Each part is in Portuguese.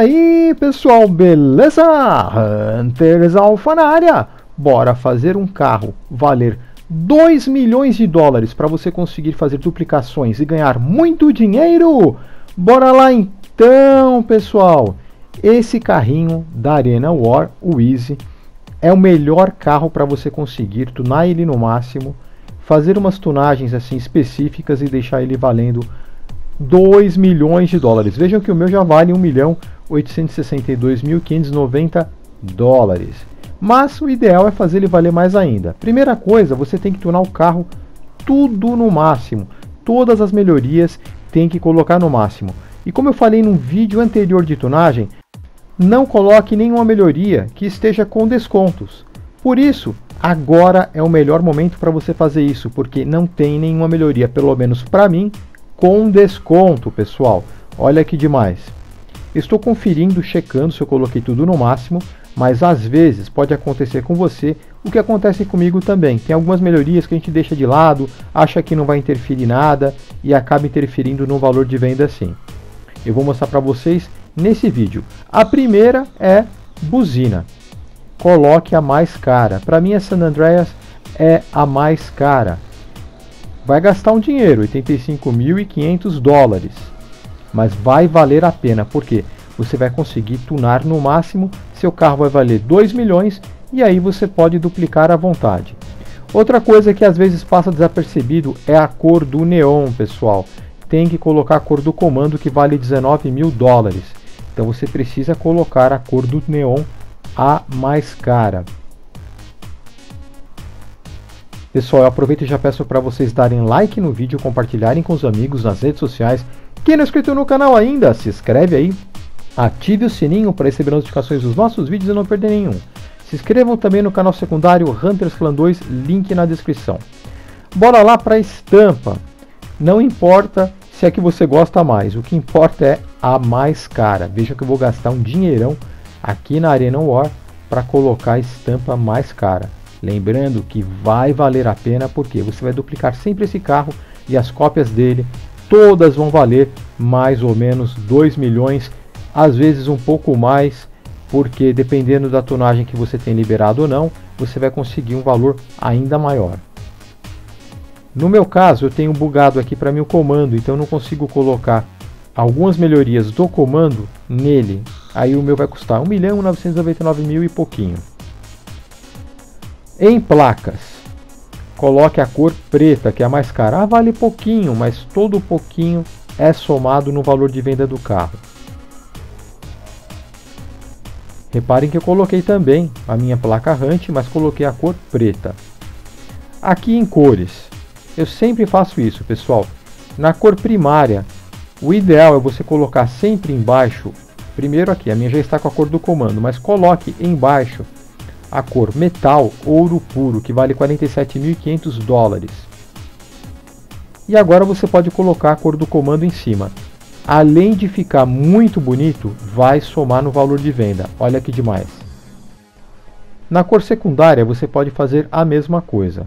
aí, pessoal, beleza? Hunters Alpha na área. Bora fazer um carro valer 2 milhões de dólares para você conseguir fazer duplicações e ganhar muito dinheiro? Bora lá então, pessoal. Esse carrinho da Arena War, o Easy, é o melhor carro para você conseguir tunar ele no máximo, fazer umas tunagens assim específicas e deixar ele valendo 2 milhões de dólares. Vejam que o meu já vale 1.862.590 dólares. Mas o ideal é fazer ele valer mais ainda. Primeira coisa, você tem que tunar o carro tudo no máximo. Todas as melhorias tem que colocar no máximo. E como eu falei num vídeo anterior de tunagem, não coloque nenhuma melhoria que esteja com descontos. Por isso, agora é o melhor momento para você fazer isso, porque não tem nenhuma melhoria, pelo menos para mim, com desconto, pessoal. Olha que demais. Estou conferindo, checando se eu coloquei tudo no máximo, mas às vezes pode acontecer com você o que acontece comigo também. Tem algumas melhorias que a gente deixa de lado, acha que não vai interferir nada e acaba interferindo no valor de venda sim. Eu vou mostrar para vocês nesse vídeo. A primeira é buzina. Coloque a mais cara. Para mim a San Andreas é a mais cara. Vai gastar um dinheiro, 85.500 dólares, mas vai valer a pena, porque você vai conseguir tunar no máximo, seu carro vai valer 2 milhões e aí você pode duplicar à vontade. Outra coisa que às vezes passa desapercebido é a cor do neon, pessoal. Tem que colocar a cor do comando que vale 19.000 dólares, então você precisa colocar a cor do neon a mais cara. Pessoal, eu aproveito e já peço para vocês darem like no vídeo, compartilharem com os amigos nas redes sociais. Quem não é inscrito no canal ainda, se inscreve aí, ative o sininho para receber notificações dos nossos vídeos e não perder nenhum. Se inscrevam também no canal secundário Hunters Clan 2, link na descrição. Bora lá para a estampa. Não importa se é que você gosta mais, o que importa é a mais cara. Veja que eu vou gastar um dinheirão aqui na Arena War para colocar a estampa mais cara. Lembrando que vai valer a pena porque você vai duplicar sempre esse carro e as cópias dele todas vão valer mais ou menos 2 milhões, às vezes um pouco mais, porque dependendo da tonagem que você tem liberado ou não, você vai conseguir um valor ainda maior. No meu caso, eu tenho bugado aqui para mim o comando, então eu não consigo colocar algumas melhorias do comando nele. Aí o meu vai custar 1.999.000 e pouquinho. Em placas, coloque a cor preta, que é a mais cara. Vale pouquinho, mas todo pouquinho é somado no valor de venda do carro. Reparem que eu coloquei também a minha placa Hunt, mas coloquei a cor preta. Aqui em cores, eu sempre faço isso, pessoal. Na cor primária, o ideal é você colocar sempre embaixo. Primeiro aqui, a minha já está com a cor do comando, mas coloque embaixo a cor metal ouro puro, que vale 47.500 dólares. E agora você pode colocar a cor do comando em cima. Além de ficar muito bonito, vai somar no valor de venda. Olha que demais. Na cor secundária você pode fazer a mesma coisa.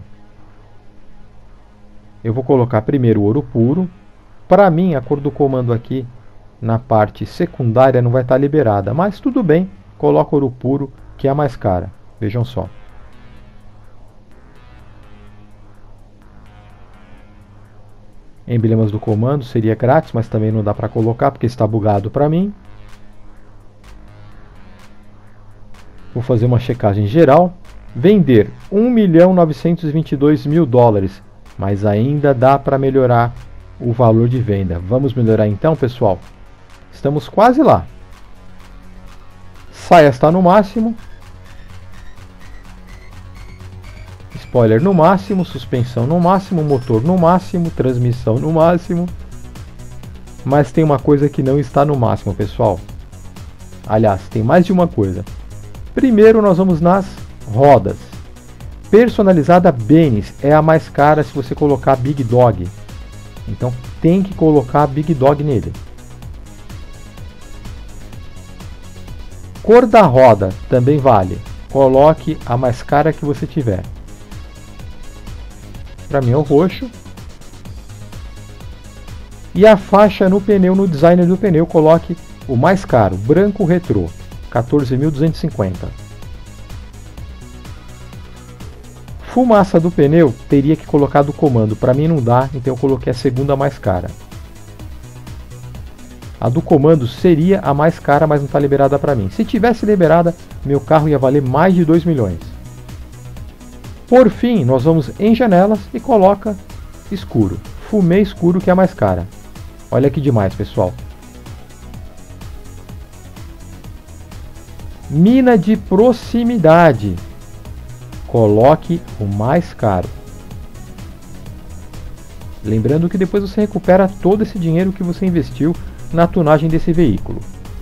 Eu vou colocar primeiro o ouro puro. Para mim a cor do comando aqui na parte secundária não vai estar liberada, mas tudo bem, coloca ouro puro, que é a mais cara. Vejam só. Emblemas do comando seria grátis, mas também não dá para colocar porque está bugado para mim. Vou fazer uma checagem geral. Vender 1.922.000 dólares, mas ainda dá para melhorar o valor de venda. Vamos melhorar então, pessoal? Estamos quase lá. Saia está no máximo. Spoiler no máximo, suspensão no máximo, motor no máximo, transmissão no máximo. Mas tem uma coisa que não está no máximo, pessoal. Aliás, tem mais de uma coisa. Primeiro nós vamos nas rodas. Personalizada Benz é a mais cara se você colocar Big Dog. Então tem que colocar Big Dog nele. Cor da roda também vale. Coloque a mais cara que você tiver. Para mim é o roxo. E a faixa no pneu, no designer do pneu, coloque O mais caro, branco retrô, 14.250. Fumaça do pneu, teria que colocar do comando. Para mim não dá, então eu coloquei a segunda mais cara. A do comando seria a mais cara, mas não está liberada para mim. Se tivesse liberada, meu carro ia valer mais de 2 milhões. Por fim, nós vamos em janelas e coloca escuro. Fumê escuro, que é a mais cara. Olha que demais, pessoal. Mina de proximidade. Coloque o mais caro. Lembrando que depois você recupera todo esse dinheiro que você investiu na tunagem desse veículo.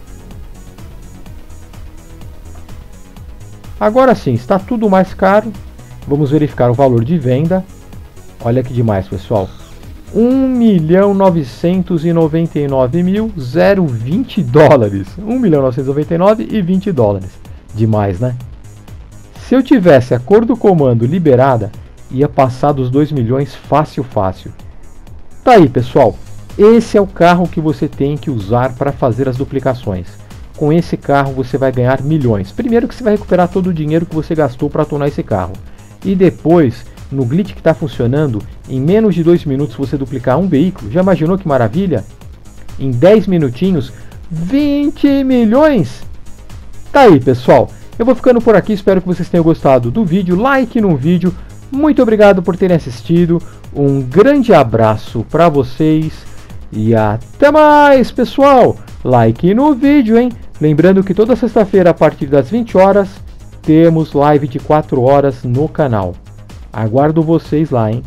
Agora sim, está tudo mais caro. Vamos verificar o valor de venda. Olha que demais, pessoal. 1.999.020 dólares. 1.999.020 dólares. Demais, né? Se eu tivesse a cor do comando liberada, ia passar dos 2 milhões fácil. Tá aí, pessoal. Esse é o carro que você tem que usar para fazer as duplicações. Com esse carro você vai ganhar milhões. Primeiro que você vai recuperar todo o dinheiro que você gastou para tunar esse carro. E depois, no glitch que está funcionando, em menos de 2 minutos você duplicar um veículo. Já imaginou que maravilha? Em 10 minutinhos, 20 milhões! Tá aí, pessoal. Eu vou ficando por aqui, espero que vocês tenham gostado do vídeo. Like no vídeo. Muito obrigado por terem assistido. Um grande abraço para vocês. E até mais, pessoal. Like no vídeo, hein? Lembrando que toda sexta-feira, a partir das 20 horas, temos live de 4 horas no canal. Aguardo vocês lá, hein?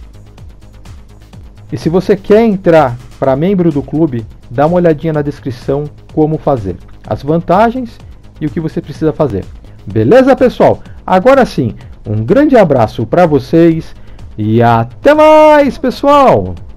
E se você quer entrar para membro do clube, dá uma olhadinha na descrição como fazer. As vantagens e o que você precisa fazer. Beleza, pessoal? Agora sim, um grande abraço para vocês e até mais, pessoal!